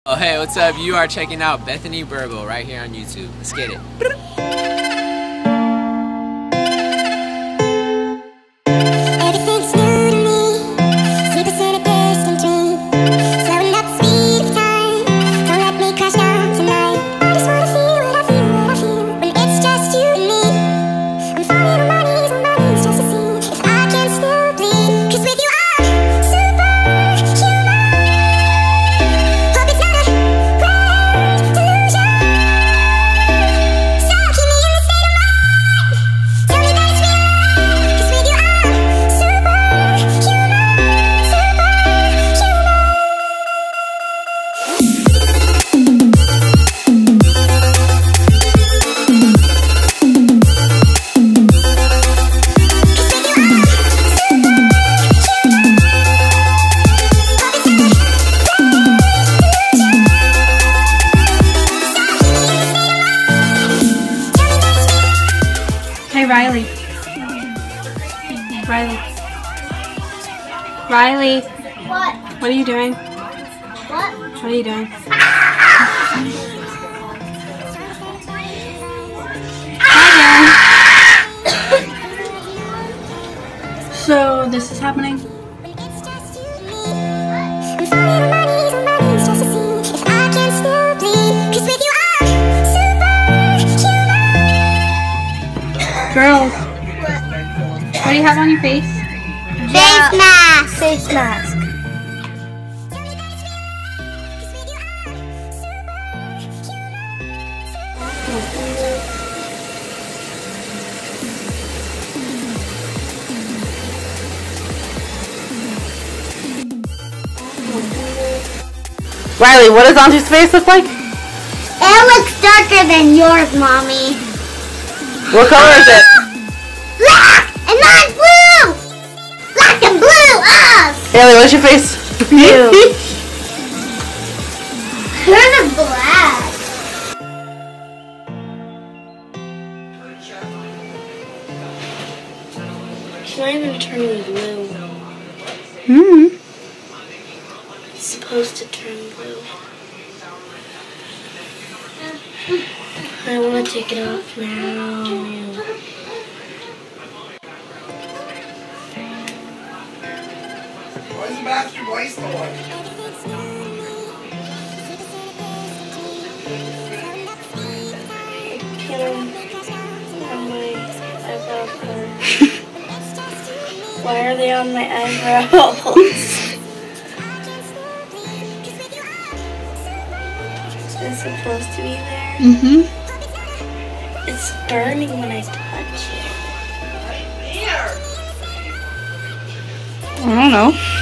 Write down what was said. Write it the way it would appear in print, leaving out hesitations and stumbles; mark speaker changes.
Speaker 1: Oh, hey, what's up? You are checking out Bethany Burgle right here on YouTube. Let's get it.
Speaker 2: Hey, Riley. Riley.
Speaker 3: What?
Speaker 2: What are you doing?
Speaker 3: What?
Speaker 2: What are you doing? Hi there. So this is happening? Girls, what do you have on your face?
Speaker 3: Face mask. Face mask.
Speaker 4: Riley, what does Auntie's face look like?
Speaker 3: It looks darker than yours, Mommy.
Speaker 4: What color is it?
Speaker 3: Black and not blue. Black and blue, us.
Speaker 4: Haley, what's your face?
Speaker 3: Blue. Hers is black.
Speaker 5: It's not even turning blue. It's supposed to turn blue. I want to take it off now.
Speaker 6: Why is the bathroom waste on?
Speaker 5: Why are they on my eyebrows? It's supposed to be there. It's burning when I touch it.
Speaker 4: I don't know.